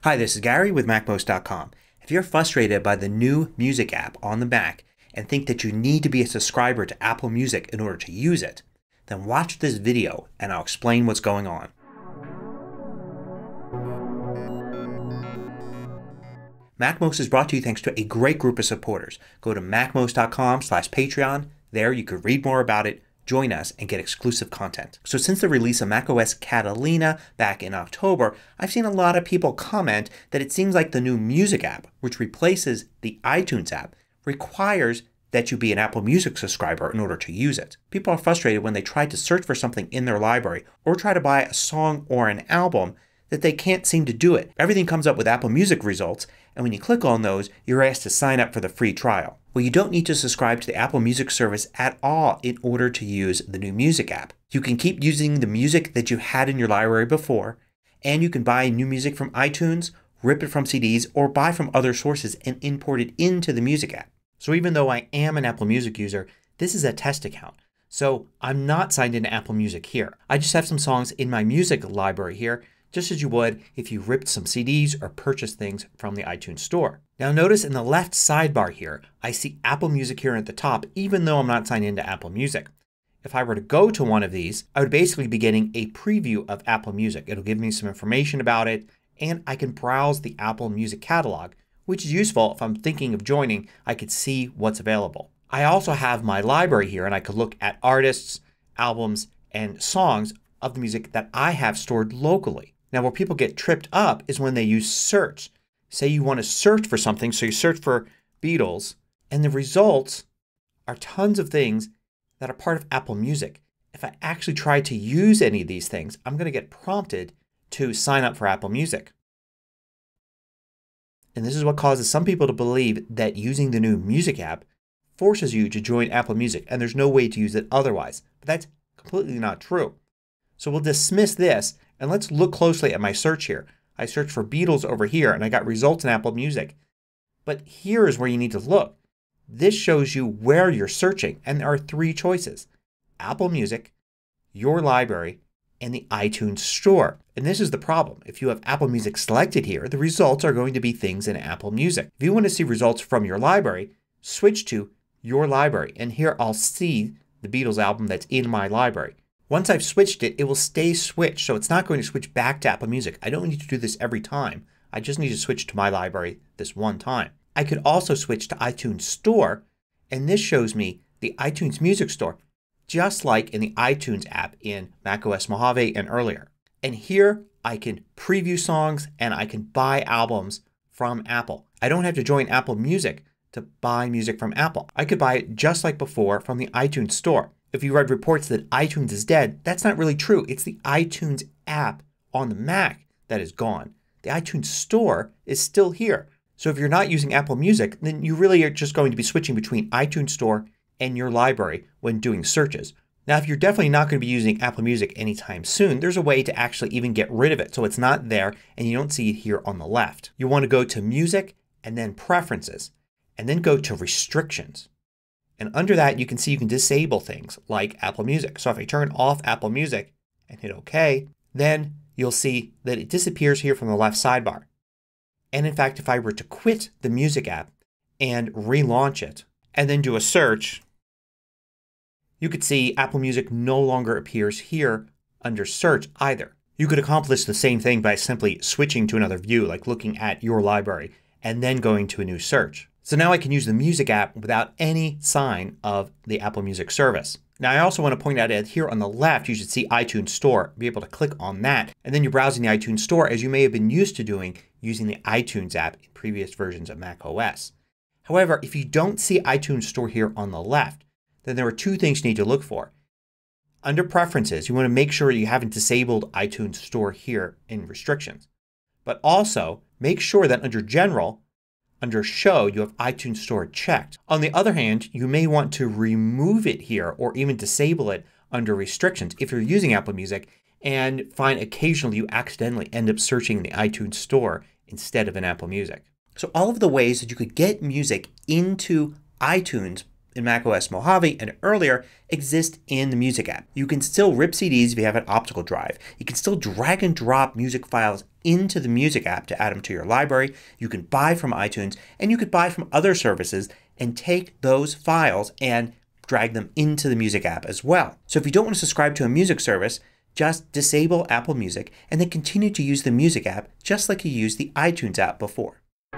Hi, this is Gary with MacMost.com. If you're frustrated by the new music app on the Mac and think that you need to be a subscriber to Apple Music in order to use it, then watch this video and I'll explain what's going on. MacMost is brought to you thanks to a great group of supporters. Go to MacMost.com/Patreon. There you can read more about it, join us, and get exclusive content. So since the release of macOS Catalina back in October, I've seen a lot of people comment that it seems like the new Music app, which replaces the iTunes app, requires that you be an Apple Music subscriber in order to use it. People are frustrated when they try to search for something in their library or try to buy a song or an album that they can't seem to do it. Everything comes up with Apple Music results, and when you click on those you're asked to sign up for the free trial. Well, you don't need to subscribe to the Apple Music service at all in order to use the new Music app. You can keep using the music that you had in your library before, and you can buy new music from iTunes, rip it from CDs, or buy from other sources and import it into the Music app. So even though I am an Apple Music user, this is a test account. So I'm not signed into Apple Music here. I just have some songs in my music library here, just as you would if you ripped some CDs or purchased things from the iTunes store. Now notice in the left sidebar here I see Apple Music here at the top even though I'm not signed into Apple Music. If I were to go to one of these I would basically be getting a preview of Apple Music. It'll give me some information about it and I can browse the Apple Music catalog, which is useful if I'm thinking of joining. I could see what's available. I also have my library here and I could look at artists, albums, and songs of the music that I have stored locally. Now where people get tripped up is when they use search. Say you want to search for something, so you search for Beatles and the results are tons of things that are part of Apple Music. If I actually try to use any of these things I'm going to get prompted to sign up for Apple Music. And this is what causes some people to believe that using the new Music app forces you to join Apple Music and there's no way to use it otherwise. But that's completely not true. So we'll dismiss this and let's look closely at my search here. I searched for Beatles over here and I got results in Apple Music. But here is where you need to look. This shows you where you're searching and there are three choices. Apple Music, your library, and the iTunes Store. And this is the problem. If you have Apple Music selected here the results are going to be things in Apple Music. If you want to see results from your library, switch to your library and here I'll see the Beatles album that's in my library. Once I've switched it, it will stay switched. So it's not going to switch back to Apple Music. I don't need to do this every time. I just need to switch to my library this one time. I could also switch to iTunes Store and this shows me the iTunes Music Store just like in the iTunes app in macOS Mojave and earlier. And here I can preview songs and I can buy albums from Apple. I don't have to join Apple Music to buy music from Apple. I could buy it just like before from the iTunes Store. If you read reports that iTunes is dead, that's not really true. It's the iTunes app on the Mac that is gone. The iTunes Store is still here. So if you're not using Apple Music then you really are just going to be switching between iTunes Store and your library when doing searches. Now if you're definitely not going to be using Apple Music anytime soon there's a way to actually even get rid of it so it's not there and you don't see it here on the left. You want to go to Music and then Preferences and then go to Restrictions. And under that you can see you can disable things like Apple Music. So if I turn off Apple Music and hit OK then you'll see that it disappears here from the left sidebar. And in fact if I were to quit the Music app and relaunch it and then do a search you could see Apple Music no longer appears here under search either. You could accomplish the same thing by simply switching to another view like looking at your library and then going to a new search. So now I can use the Music app without any sign of the Apple Music service. Now I also want to point out that here on the left you should see iTunes Store. Be able to click on that and then you're browsing the iTunes Store as you may have been used to doing using the iTunes app in previous versions of macOS. However, if you don't see iTunes Store here on the left then there are two things you need to look for. Under Preferences you want to make sure you haven't disabled iTunes Store here in Restrictions. But also make sure that under General, under Show, you have iTunes Store checked. On the other hand you may want to remove it here or even disable it under Restrictions if you're using Apple Music and find occasionally you accidentally end up searching in the iTunes Store instead of in Apple Music. So all of the ways that you could get music into iTunes in macOS Mojave and earlier exist in the Music app. You can still rip CDs if you have an optical drive. You can still drag and drop music files into the Music app to add them to your library. You can buy from iTunes and you could buy from other services and take those files and drag them into the Music app as well. So if you don't want to subscribe to a music service, just disable Apple Music and then continue to use the Music app just like you used the iTunes app before.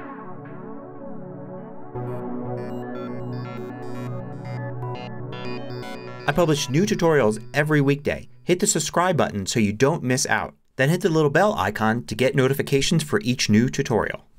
I publish new tutorials every weekday. Hit the subscribe button so you don't miss out. Then hit the little bell icon to get notifications for each new tutorial.